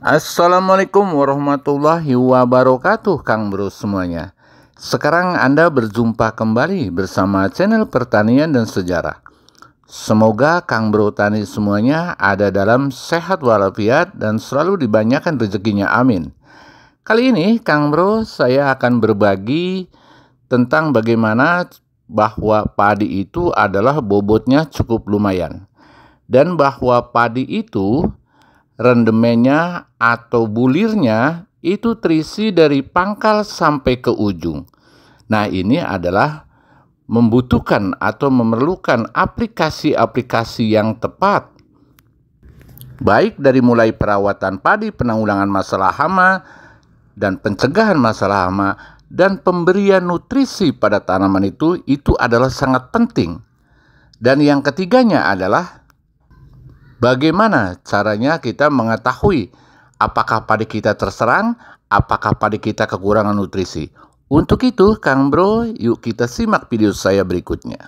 Assalamualaikum warahmatullahi wabarakatuh, Kang Bro semuanya. Sekarang Anda berjumpa kembali bersama channel Pertanian dan Sejarah. Semoga Kang Bro Tani semuanya ada dalam sehat walafiat dan selalu dibanyakan rezekinya, amin. Kali ini Kang Bro saya akan berbagi tentang bagaimana bahwa padi itu adalah bobotnya cukup lumayan. Dan bahwa padi itu rendemennya atau bulirnya itu terisi dari pangkal sampai ke ujung. Nah, ini adalah membutuhkan atau memerlukan aplikasi-aplikasi yang tepat, baik dari mulai perawatan padi, penanggulangan masalah hama dan pencegahan masalah hama, dan pemberian nutrisi pada tanaman itu adalah sangat penting. Dan yang ketiganya adalah bagaimana caranya kita mengetahui apakah padi kita terserang, apakah padi kita kekurangan nutrisi. Untuk itu, Kang Bro, yuk kita simak video saya berikutnya.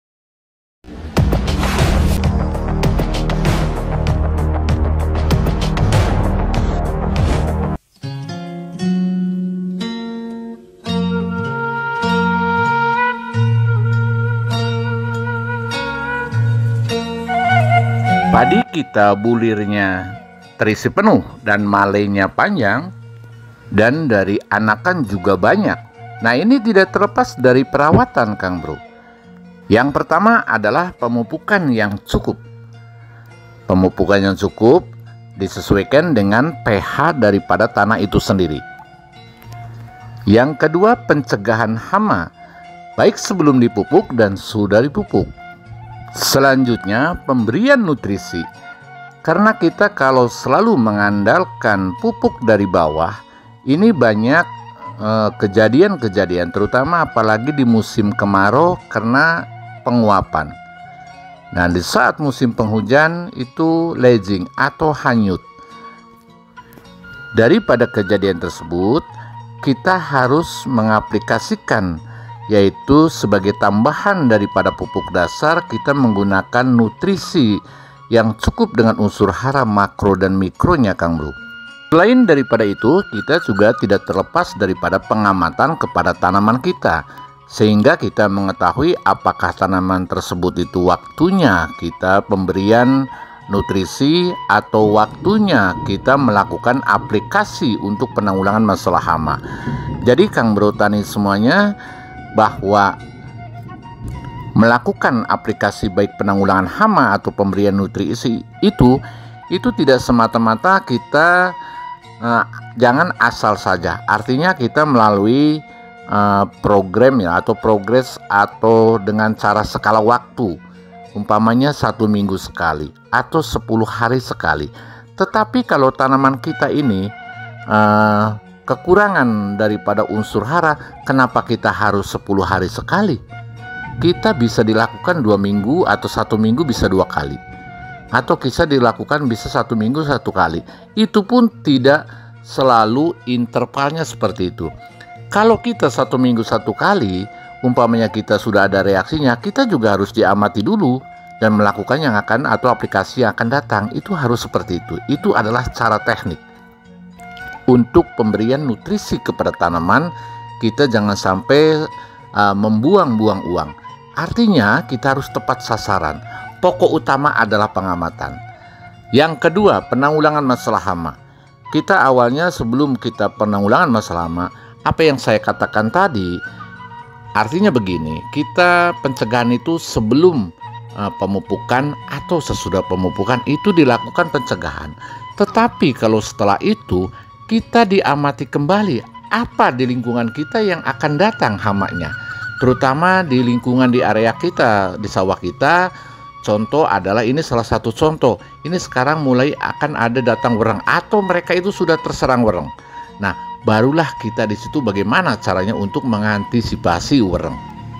Padi kita bulirnya terisi penuh dan malainya panjang dan dari anakan juga banyak. Nah, ini tidak terlepas dari perawatan, Kang Bro. Yang pertama adalah pemupukan yang cukup. Pemupukan yang cukup disesuaikan dengan pH daripada tanah itu sendiri. Yang kedua, pencegahan hama, baik sebelum dipupuk dan sudah dipupuk. Selanjutnya, pemberian nutrisi. Karena kita kalau selalu mengandalkan pupuk dari bawah, ini banyak kejadian-kejadian, terutama apalagi di musim kemarau karena penguapan. Nah, di saat musim penghujan itu leaching atau hanyut. Daripada kejadian tersebut, kita harus mengaplikasikan, yaitu sebagai tambahan daripada pupuk dasar, kita menggunakan nutrisi yang cukup dengan unsur hara makro dan mikronya, Kang Bro. Selain daripada itu, kita juga tidak terlepas daripada pengamatan kepada tanaman kita, sehingga kita mengetahui apakah tanaman tersebut itu waktunya kita pemberian nutrisi atau waktunya kita melakukan aplikasi untuk penanggulangan masalah hama. Jadi Kang Bro Tani semuanya, bahwa melakukan aplikasi baik penanggulangan hama atau pemberian nutrisi itu tidak semata-mata kita jangan asal saja. Artinya kita melalui program ya, atau progres, atau dengan cara skala waktu, umpamanya 1 minggu sekali atau 10 hari sekali. Tetapi kalau tanaman kita ini kekurangan daripada unsur hara, kenapa kita harus 10 hari sekali? Kita bisa dilakukan 2 minggu atau 1 minggu bisa 2 kali, atau bisa dilakukan bisa 1 minggu 1 kali. Itu pun tidak selalu intervalnya seperti itu. Kalau kita 1 minggu 1 kali, umpamanya kita sudah ada reaksinya, kita juga harus diamati dulu dan melakukan yang akan atau aplikasi yang akan datang. Itu harus seperti itu. Itu adalah cara teknik untuk pemberian nutrisi kepada tanaman. Kita jangan sampai membuang-buang uang. Artinya kita harus tepat sasaran. Pokok utama adalah pengamatan. Yang kedua, penanggulangan masalah hama. Kita awalnya sebelum kita penanggulangan masalah hama, apa yang saya katakan tadi, artinya begini, kita pencegahan itu sebelum pemupukan atau sesudah pemupukan itu dilakukan pencegahan. Tetapi kalau setelah itu kita diamati kembali apa di lingkungan kita yang akan datang hamanya, terutama di lingkungan di area kita, di sawah kita. Contoh adalah ini salah satu contoh. Ini sekarang mulai akan ada datang wereng atau mereka itu sudah terserang wereng. Nah, barulah kita di situ bagaimana caranya untuk mengantisipasi wereng.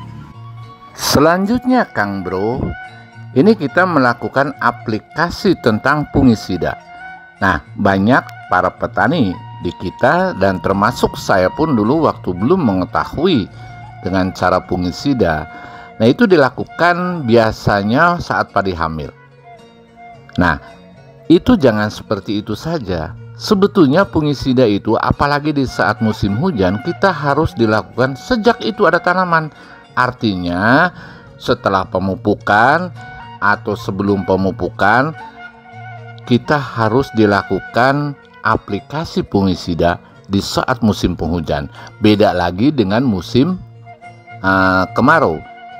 Selanjutnya, Kang Bro, ini kita melakukan aplikasi tentang fungisida. Nah, banyak para petani di kita dan termasuk saya pun dulu waktu belum mengetahui dengan cara fungisida. Nah, itu dilakukan biasanya saat padi hamil. Nah, itu jangan seperti itu saja. Sebetulnya fungisida itu apalagi di saat musim hujan kita harus dilakukan sejak itu ada tanaman. Artinya setelah pemupukan atau sebelum pemupukan kita harus dilakukan aplikasi fungisida di saat musim penghujan. Beda lagi dengan musim kemarau.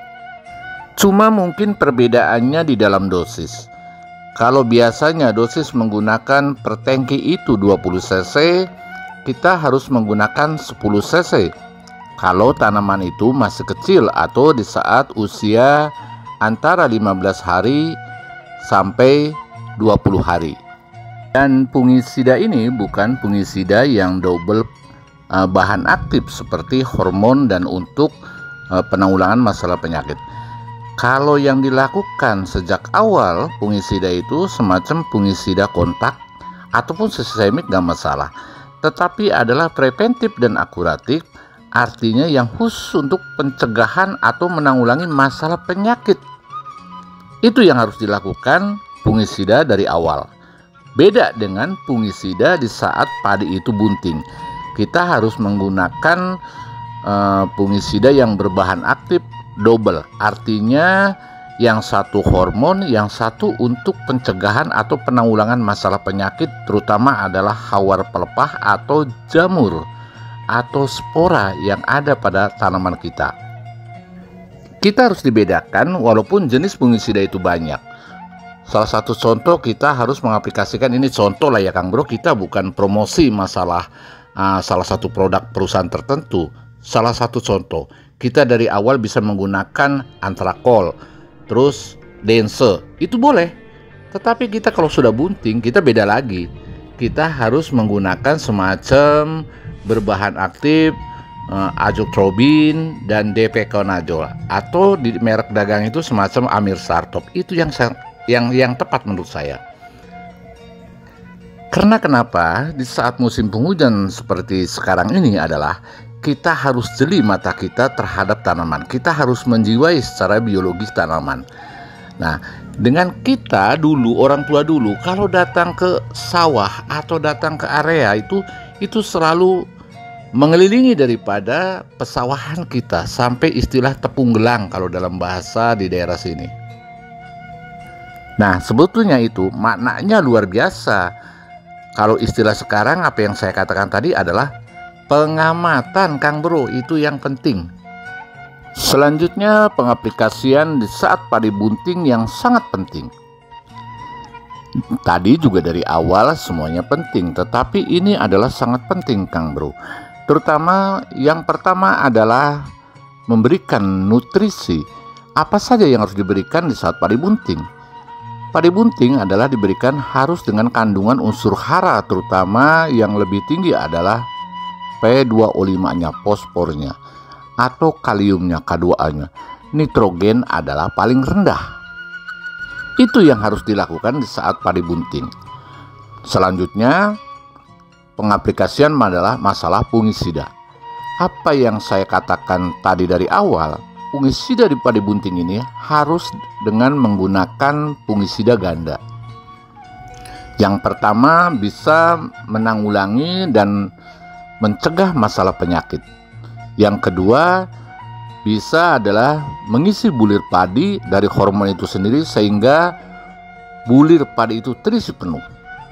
Cuma mungkin perbedaannya di dalam dosis. Kalau biasanya dosis menggunakan per tangki itu 20 cc, kita harus menggunakan 10 cc. Kalau tanaman itu masih kecil atau di saat usia antara 15 hari sampai 20 hari. Dan fungisida ini bukan fungisida yang double bahan aktif seperti hormon dan untuk penanggulangan masalah penyakit. Kalau yang dilakukan sejak awal fungisida itu semacam fungisida kontak ataupun sistemik gak masalah, tetapi adalah preventif dan akuratif, artinya yang khusus untuk pencegahan atau menanggulangi masalah penyakit. Itu yang harus dilakukan fungisida dari awal. Beda dengan fungisida di saat padi itu bunting. Kita harus menggunakan fungisida yang berbahan aktif double, artinya yang satu hormon, yang satu untuk pencegahan atau penanggulangan masalah penyakit, terutama adalah hawar pelepah atau jamur atau spora yang ada pada tanaman kita. Kita harus dibedakan walaupun jenis fungisida itu banyak. Salah satu contoh kita harus mengaplikasikan, ini contoh lah ya Kang Bro, kita bukan promosi masalah salah satu produk perusahaan tertentu. Salah satu contoh, kita dari awal bisa menggunakan antrakol, terus dense, itu boleh. Tetapi kita kalau sudah bunting, kita beda lagi. Kita harus menggunakan semacam berbahan aktif azotrobin dan difeconazole, atau di merek dagang itu semacam amirsartop. Itu yang tepat menurut saya. Karena kenapa? Di saat musim penghujan seperti sekarang ini adalah kita harus jeli mata kita terhadap tanaman. Kita harus menjiwai secara biologis tanaman. Nah, dengan kita dulu, orang tua dulu, kalau datang ke sawah atau datang ke area itu selalu mengelilingi daripada pesawahan kita sampai istilah tepung gelang kalau dalam bahasa di daerah sini. Nah, sebetulnya itu maknanya luar biasa. Kalau istilah sekarang apa yang saya katakan tadi adalah pengamatan Kang Bro, itu yang penting. Selanjutnya pengaplikasian di saat padi bunting yang sangat penting. Tadi juga dari awal semuanya penting, tetapi ini adalah sangat penting Kang Bro. Terutama yang pertama adalah memberikan nutrisi. Apa saja yang harus diberikan di saat padi bunting? Padi bunting adalah diberikan harus dengan kandungan unsur hara, terutama yang lebih tinggi adalah P2O5-nya, fosfornya, atau kaliumnya, K2A-nya. Nitrogen adalah paling rendah. Itu yang harus dilakukan di saat padi bunting. Selanjutnya, pengaplikasian adalah masalah fungisida. Apa yang saya katakan tadi dari awal, fungisida di padi bunting ini harus dengan menggunakan fungisida ganda. Yang pertama bisa menanggulangi dan mencegah masalah penyakit. Yang kedua bisa adalah mengisi bulir padi dari hormon itu sendiri sehingga bulir padi itu terisi penuh.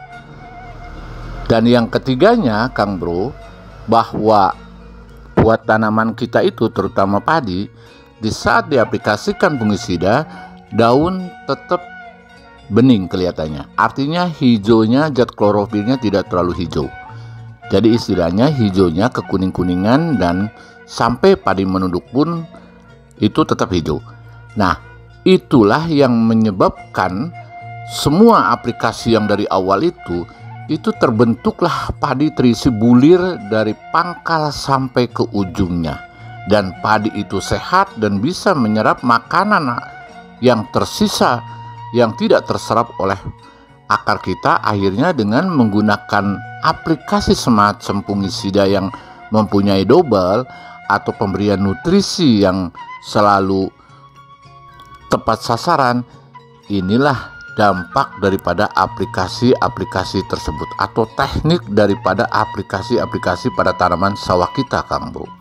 Dan yang ketiganya Kang Bro, bahwa buat tanaman kita itu terutama padi, di saat diaplikasikan fungisida, daun tetap bening kelihatannya. Artinya hijaunya, zat klorofilnya tidak terlalu hijau. Jadi istilahnya hijaunya kekuning-kuningan dan sampai padi menunduk pun itu tetap hijau. Nah, itulah yang menyebabkan semua aplikasi yang dari awal itu terbentuklah padi terisi bulir dari pangkal sampai ke ujungnya. Dan padi itu sehat dan bisa menyerap makanan yang tersisa yang tidak terserap oleh akar kita, akhirnya dengan menggunakan aplikasi semacam fungisida yang mempunyai double atau pemberian nutrisi yang selalu tepat sasaran, inilah dampak daripada aplikasi-aplikasi tersebut atau teknik daripada aplikasi-aplikasi pada tanaman sawah kita, Kang Bu.